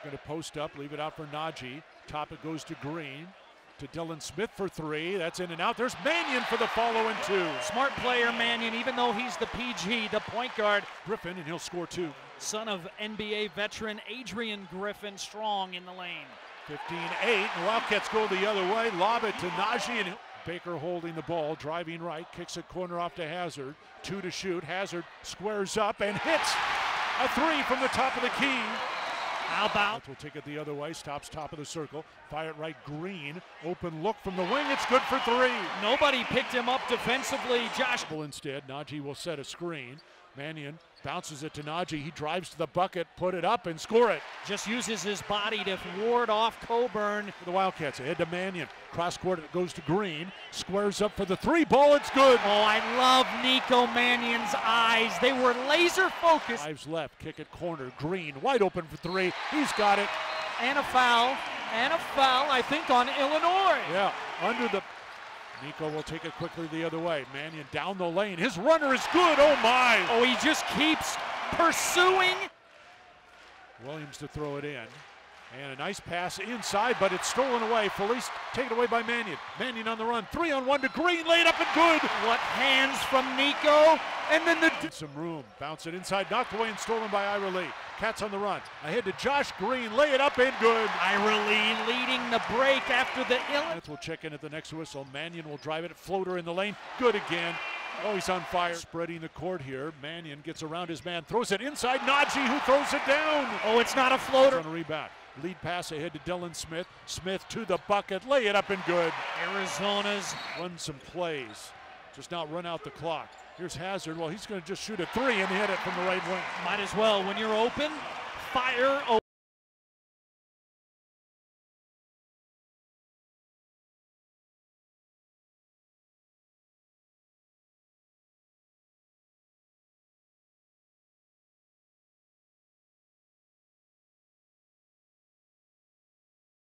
Going to post up, leave it out for Najee. Top it goes to Green. To Dylan Smith for three. That's in and out. There's Mannion for the follow and two. Smart player Mannion, even though he's the PG, the point guard. Griffin, and he'll score two. Son of NBA veteran Adrian Griffin, strong in the lane. 15-8. The Wildcats go the other way. Lob it to Najee, and Baker holding the ball, driving right, kicks a corner off to Hazard. 2 to shoot. Hazard squares up and hits a three from the top of the key. How about? We'll take it the other way. Stops top of the circle. Fire it right. Green. Open look from the wing. It's good for three. Nobody picked him up defensively. Josh. Instead, Najee will set a screen. Mannion bounces it to Najee. He drives to the bucket, put it up, and score it. Just uses his body to ward off Coburn. For the Wildcats, ahead to Mannion. Cross court, it goes to Green. Squares up for the three ball. It's good. Oh, I love Nico Mannion's eyes. They were laser focused. 5 left. Kick it corner. Green wide open for three. He's got it. And a foul. And a foul, I think, on Illinois. Yeah, under the. Nico will take it quickly the other way. Mannion down the lane. His runner is good. Oh, my. Oh, he just keeps pursuing. Williams to throw it in. And a nice pass inside, but it's stolen away. Felice taken away by Mannion. Mannion on the run. 3-on-1 to Green. Laid up and good. What hands from Nico. And then the. Some room. Bounce it inside. Knocked away and stolen by Ira Lee. Cats on the run. Ahead to Josh Green. Lay it up and good. Ira Lee leading the break after the Illinois. We'll check in at the next whistle. Mannion will drive it. Floater in the lane. Good again. Oh, he's on fire. Spreading the court here. Mannion gets around his man. Throws it inside. Najee who throws it down. Oh, it's not a floater. On a rebound. Lead pass ahead to Dylan Smith. Smith to the bucket. Lay it up and good. Arizona's run some plays. Just not run out the clock. Here's Hazard. Well, he's going to just shoot a three and hit it from the right wing. Might as well. When you're open, fire.